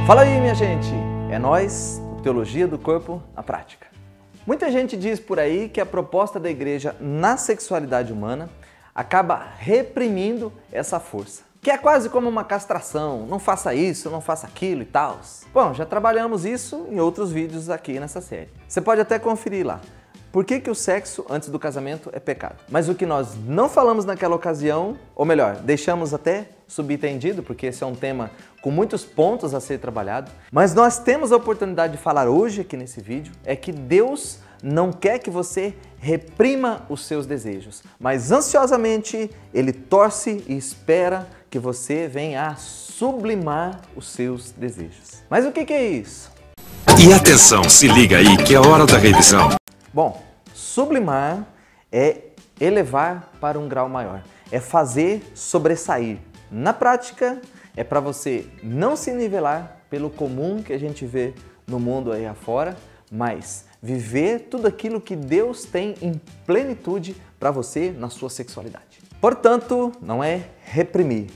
Fala aí, minha gente! É nóis, Teologia do Corpo na Prática. Muita gente diz por aí que a proposta da igreja na sexualidade humana acaba reprimindo essa força, que é quase como uma castração, não faça isso, não faça aquilo e tal. Bom, já trabalhamos isso em outros vídeos aqui nessa série. Você pode até conferir lá. Por que o sexo antes do casamento é pecado? Mas o que nós não falamos naquela ocasião, ou melhor, deixamos até subentendido, porque esse é um tema com muitos pontos a ser trabalhado, mas nós temos a oportunidade de falar hoje aqui nesse vídeo, é que Deus não quer que você reprima os seus desejos, mas ansiosamente Ele torce e espera que você venha a sublimar os seus desejos. Mas o que é isso? E atenção, se liga aí que é a hora da revisão. Bom, sublimar é elevar para um grau maior, é fazer sobressair. Na prática, é para você não se nivelar pelo comum que a gente vê no mundo aí afora, mas viver tudo aquilo que Deus tem em plenitude para você na sua sexualidade. Portanto, não é reprimir,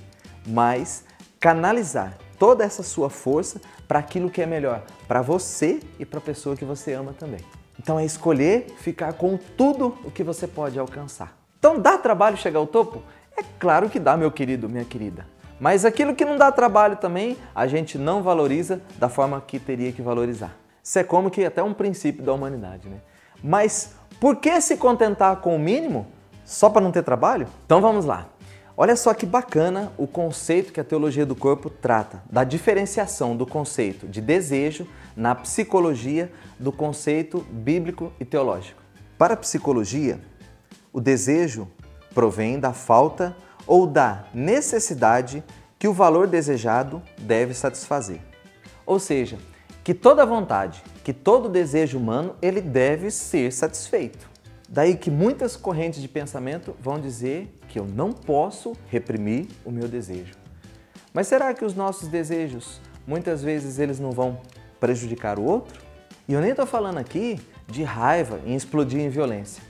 mas canalizar toda essa sua força para aquilo que é melhor para você e para a pessoa que você ama também. Então é escolher ficar com tudo o que você pode alcançar. Então dá trabalho chegar ao topo? É claro que dá, meu querido, minha querida. Mas aquilo que não dá trabalho também, a gente não valoriza da forma que teria que valorizar. Isso é como que até um princípio da humanidade, né? Mas por que se contentar com o mínimo só para não ter trabalho? Então vamos lá. Olha só que bacana o conceito que a teologia do corpo trata, da diferenciação do conceito de desejo na psicologia do conceito bíblico e teológico. Para a psicologia, o desejo provém da falta ou da necessidade que o valor desejado deve satisfazer. Ou seja, que toda vontade, que todo desejo humano, ele deve ser satisfeito. Daí que muitas correntes de pensamento vão dizer que eu não posso reprimir o meu desejo. Mas será que os nossos desejos, muitas vezes, eles não vão prejudicar o outro? E eu nem estou falando aqui de raiva em explodir em violência,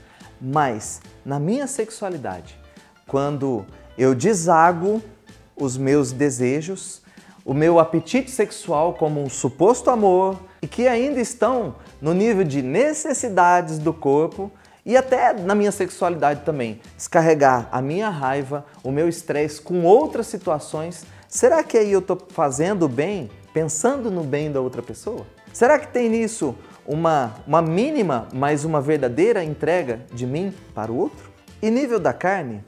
mas na minha sexualidade, quando eu desago os meus desejos, o meu apetite sexual como um suposto amor e que ainda estão no nível de necessidades do corpo, e até na minha sexualidade também, descarregar a minha raiva, o meu estresse com outras situações, será que aí eu estou fazendo o bem, pensando no bem da outra pessoa? Será que tem nisso uma mínima, mas uma verdadeira entrega de mim para o outro? E nível da carne,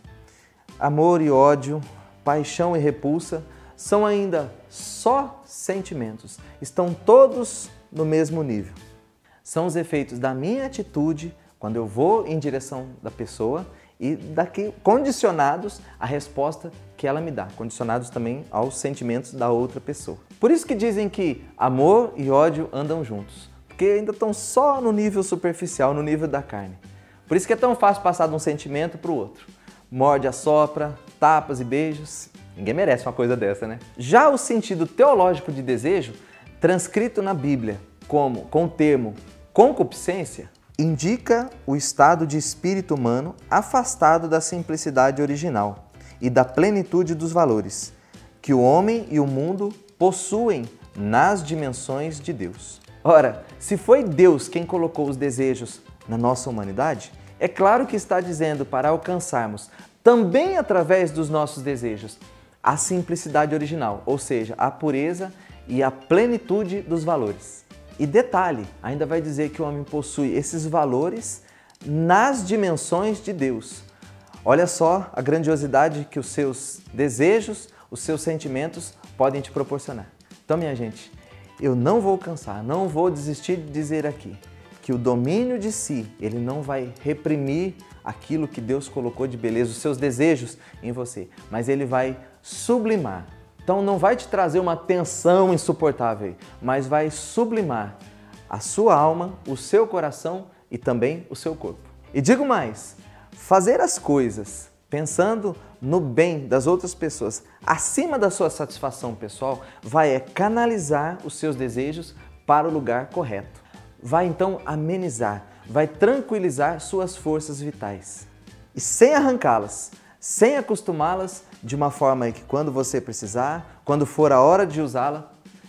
amor e ódio, paixão e repulsa são ainda só sentimentos, estão todos no mesmo nível. São os efeitos da minha atitude quando eu vou em direção da pessoa e condicionados à resposta que ela me dá, condicionados também aos sentimentos da outra pessoa. Por isso que dizem que amor e ódio andam juntos, porque ainda estão só no nível superficial, no nível da carne. Por isso que é tão fácil passar de um sentimento para o outro. Morde, assopra, tapas e beijos. Ninguém merece uma coisa dessa, né? Já o sentido teológico de desejo, transcrito na Bíblia com o termo concupiscência, indica o estado de espírito humano afastado da simplicidade original e da plenitude dos valores que o homem e o mundo possuem nas dimensões de Deus. Ora, se foi Deus quem colocou os desejos na nossa humanidade, é claro que está dizendo para alcançarmos, também através dos nossos desejos, a simplicidade original, ou seja, a pureza e a plenitude dos valores. E detalhe, ainda vai dizer que o homem possui esses valores nas dimensões de Deus. Olha só a grandiosidade que os seus desejos, os seus sentimentos podem te proporcionar. Então, minha gente, eu não vou cansar, não vou desistir de dizer aqui que o domínio de si, ele não vai reprimir aquilo que Deus colocou de beleza, os seus desejos em você, mas ele vai sublimar. Então não vai te trazer uma tensão insuportável, mas vai sublimar a sua alma, o seu coração e também o seu corpo. E digo mais, fazer as coisas pensando no bem das outras pessoas, acima da sua satisfação pessoal, vai canalizar os seus desejos para o lugar correto. Vai então amenizar, vai tranquilizar suas forças vitais. E sem arrancá-las, sem acostumá-las de uma forma que quando você precisar, quando for a hora de usá-la,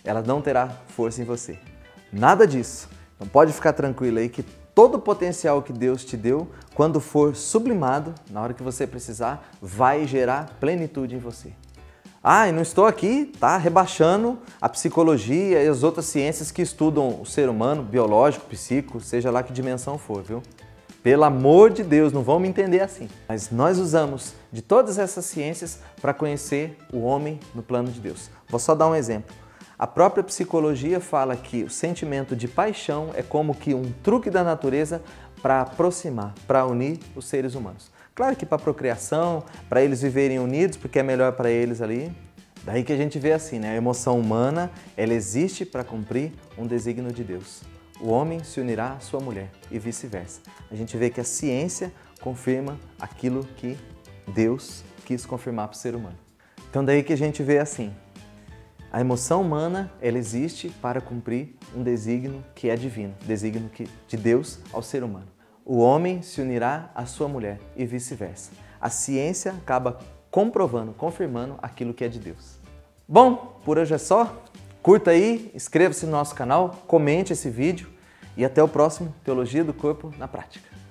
ela não terá força em você. Nada disso. Então pode ficar tranquilo aí que todo o potencial que Deus te deu, quando for sublimado, na hora que você precisar, vai gerar plenitude em você. Ah, e não estou aqui, tá, rebaixando a psicologia e as outras ciências que estudam o ser humano, biológico, psíquico, seja lá que dimensão for, viu? Pelo amor de Deus, não vão me entender assim. Mas nós usamos de todas essas ciências para conhecer o homem no plano de Deus. Vou só dar um exemplo. A própria psicologia fala que o sentimento de paixão é como que um truque da natureza para aproximar, para unir os seres humanos. Claro que para procriação, para eles viverem unidos, porque é melhor para eles ali. Daí que a gente vê assim, né? A emoção humana, ela existe para cumprir um desígnio de Deus. O homem se unirá à sua mulher e vice-versa. A gente vê que a ciência confirma aquilo que Deus quis confirmar para o ser humano. Então daí que a gente vê assim, a emoção humana, ela existe para cumprir um desígnio que é divino, desígnio de Deus ao ser humano. O homem se unirá à sua mulher e vice-versa. A ciência acaba comprovando, confirmando aquilo que é de Deus. Bom, por hoje é só. Curta aí, inscreva-se no nosso canal, comente esse vídeo e até o próximo Teologia do Corpo na Prática.